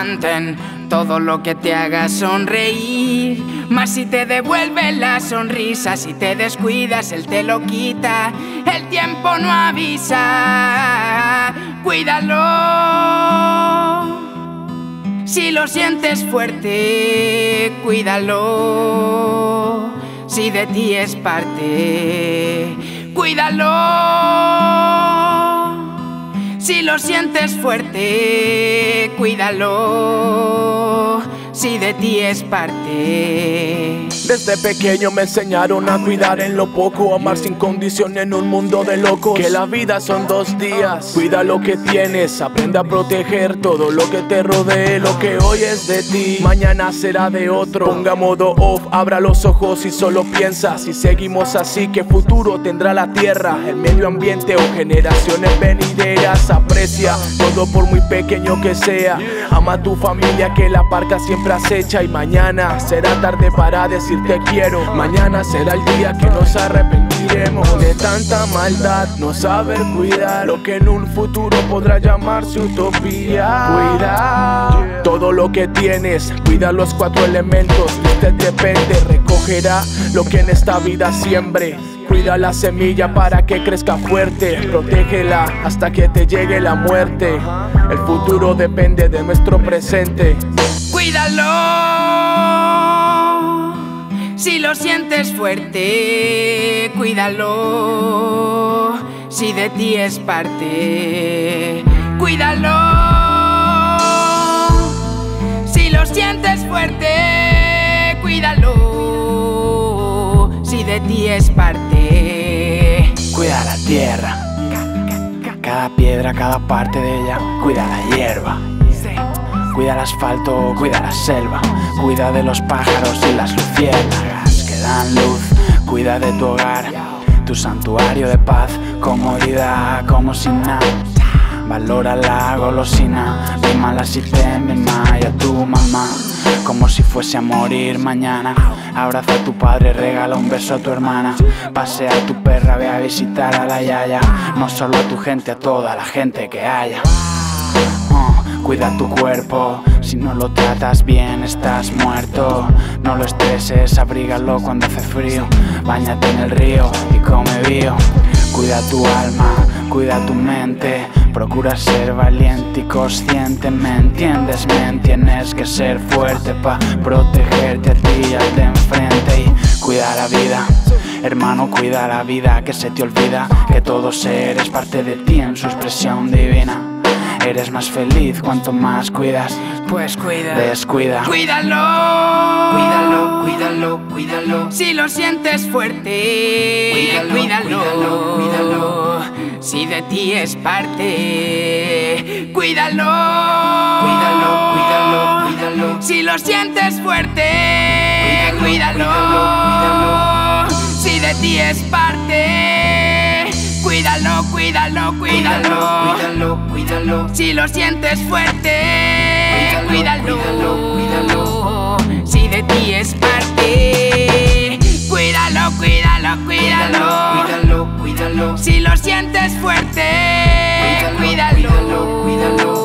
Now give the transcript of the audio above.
mantén todo lo que te haga sonreír. Más si te devuelve la sonrisa, si te descuidas, él te lo quita. El tiempo no avisa, cuídalo. Si lo sientes fuerte, cuídalo. Si de ti es parte, cuídalo. Si lo sientes fuerte, cuídalo. Si de ti es parte. Desde pequeño me enseñaron a cuidar en lo poco, amar sin condición en un mundo de locos. Que la vida son 2 días, cuida lo que tienes, aprende a proteger todo lo que te rodee. Lo que hoy es de ti, mañana será de otro. Ponga modo off, abra los ojos y solo piensa. Si seguimos así, ¿qué futuro tendrá la tierra? El medio ambiente o generaciones venideras. Aprecia todo por muy pequeño que sea. Ama a tu familia que la parca siempre acecha. Y mañana será tarde para decir te quiero. Mañana será el día que nos arrepentiremos de tanta maldad, no saber cuidar lo que en un futuro podrá llamarse utopía. Cuida todo lo que tienes, cuida los 4 elementos. De usted depende, recogerá lo que en esta vida siembre. Cuida la semilla para que crezca fuerte, protégela hasta que te llegue la muerte. El futuro depende de nuestro presente. Cuídalo. Si lo sientes fuerte, cuídalo. Si de ti es parte, cuídalo. Si lo sientes fuerte, cuídalo. Si de ti es parte. Cuida la tierra, cada piedra, cada parte de ella. Cuida la hierba, cuida el asfalto, cuida la selva. Cuida de los pájaros y las luciérnagas que dan luz. Cuida de tu hogar, tu santuario de paz, comodidad como sin nada. Valora la golosina, mímala si te mima, y a tu mamá como si fuese a morir mañana. Abraza a tu padre, regala un beso a tu hermana. Pasea a tu perra, ve a visitar a la yaya. No solo a tu gente, a toda la gente que haya. Cuida tu cuerpo, si no lo tratas bien estás muerto. No lo estreses, abrígalo cuando hace frío. Báñate en el río y come bio. Cuida tu alma, cuida tu mente. Procura ser valiente y consciente, ¿me entiendes? Tienes que ser fuerte pa' protegerte a ti y al de enfrente. Y cuida la vida, hermano, cuida la vida. Que se te olvida que todo ser es parte de ti en su expresión divina. Eres más feliz cuanto más cuidas, pues cuida, descuida. Cuídalo, cuídalo, cuídalo, cuídalo. Si lo sientes fuerte, cuídalo, cuídalo, cuídalo. Si de ti es parte, cuídalo, cuídalo, cuídalo, cuídalo. Si lo sientes fuerte, cuídalo, cuídalo. Si de ti es parte, cuídalo, cuídalo, cuídalo, cuídalo, cuídalo. Si lo sientes fuerte, cuídalo, cuídalo, cuídalo. Si de ti es parte, cuídalo, cuídalo, cuídalo, cuídalo, cuídalo. Si lo sientes fuerte, cuídalo, cuídalo, cuídalo.